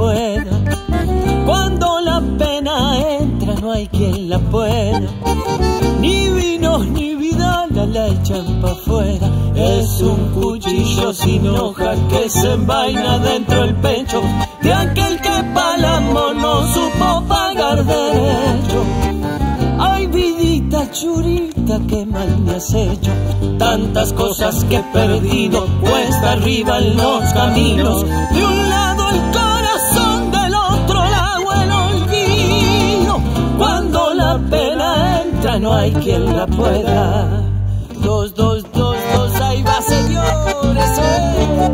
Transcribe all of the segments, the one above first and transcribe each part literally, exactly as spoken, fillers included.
pueda. Cuando la pena entra no hay quien la pueda. Ni vinos ni vida la, la echan pa' afuera. Es un cuchillo sin hoja que se envaina dentro del pecho de aquel que pa'l amor no supo pagar derecho. Ay, vidita churita, qué mal me has hecho. Tantas cosas que he perdido, cuesta arriba en los caminos. De un lado el corazón, del otro lado el olvido. Cuando la pena entra no hay quien la pueda. Dos, dos, dos, dos, ahí va, señores. Eh.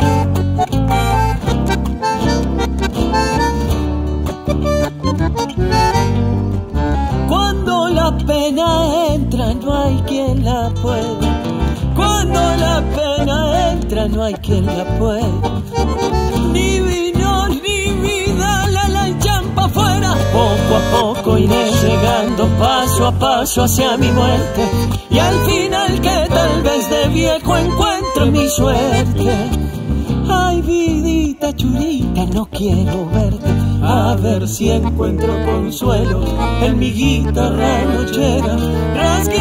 Cuando la pena entra no hay quien la pueda. Cuando la pena entra no hay quien la pueda. Ni vino ni vida la la echan pa' afuera. Poco a poco iré llegando paso a paso hacia mi muerte. Y al final que tal vez de viejo encuentre mi suerte. Ay, vidita churita, no quiero verte. A ver si encuentro consuelo en mi guitarra nochera. Rasgue